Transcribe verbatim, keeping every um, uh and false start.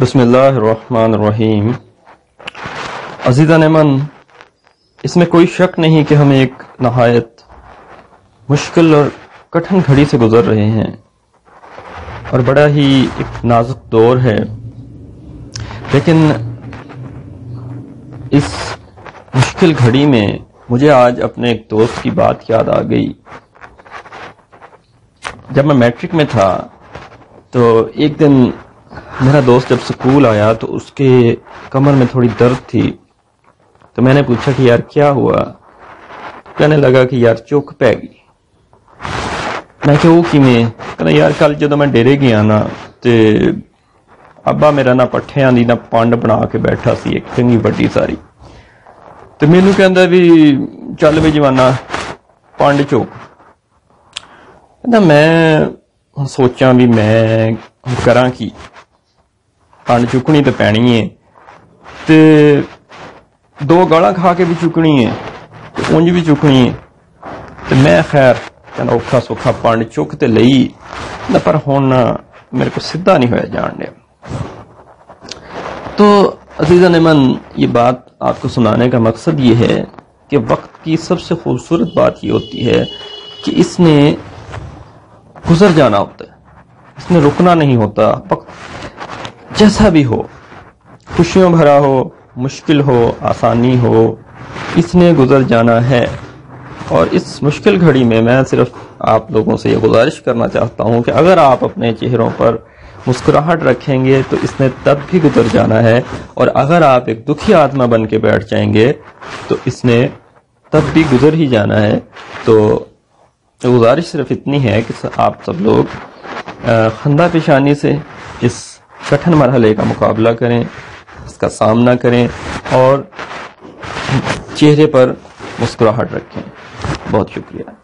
बिस्मिल्लाहिर्रहमानिर्रहीम। अज़ीज़ान नेमन, इसमें कोई शक नहीं कि हम एक नहायत मुश्किल और कठिन घड़ी से गुजर रहे हैं और बड़ा ही एक नाजुक दौर है। लेकिन इस मुश्किल घड़ी में मुझे आज अपने एक दोस्त की बात याद आ गई। जब मैं मैट्रिक में था तो एक दिन मेरा दोस्त जब स्कूल आया तो उसके कमर में थोड़ी दर्द थी। तो मैंने पूछा कि यार क्या हुआ? तो कहने लगा कि यार चुक पै गई। मैं क्या वो किमें? कहना यार कल जो मैं डेरे गया ना ते अब्बा मेरा ना पट्ठियां दी ना पंड बना के बैठा सी एक चंगी बड़ी सारी। तो मैनू कहंदा भी चल भी जवाना पंड चुक। कहंदा मैं सोचा भी मैं करा की, पंड चुकनी तो पैनी है ते दो गाला खा के भी चुकनी है ते उंज भी चुकनी है। ते मैं खैर कहना औखा सौखा पंड चुक ते लई ना, पर हुण मेरे को सीधा नहीं होया जान दिया। तो अज़ीज़ान नेमन, ये बात आपको सुनाने का मकसद ये है कि वक्त की सबसे खूबसूरत बात ये होती है कि इसने गुजर जाना होता है, इसने रुकना नहीं होता। वक्त जैसा भी हो, खुशियों भरा हो, मुश्किल हो, आसानी हो, इसने गुजर जाना है। और इस मुश्किल घड़ी में मैं सिर्फ आप लोगों से ये गुजारिश करना चाहता हूं कि अगर आप अपने चेहरों पर मुस्कुराहट रखेंगे तो इसने तब भी गुजर जाना है, और अगर आप एक दुखी आत्मा बन के बैठ जाएंगे तो इसने तब भी गुजर ही जाना है। तो गुजारिश सिर्फ इतनी है कि आप सब लोग खंदा पेशानी से इस कठिन मरहले का मुकाबला करें, इसका सामना करें और चेहरे पर मुस्कुराहट रखें। बहुत शुक्रिया।